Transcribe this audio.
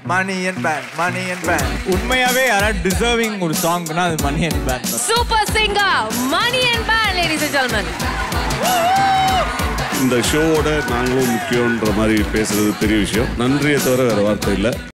Money and Band, Money and Band. உண்மையாவே யாராவது deserving ஒரு சாங்னா அது Money and Band. Super singer Money and Band, ladies and gentlemen. இந்த ஷோவோட நாங்களும் முக்கியம்ன்ற மாதிரி பேசுறது பெரிய விஷயம். நன்றியை தவிர வேற வார்த்தை இல்லை.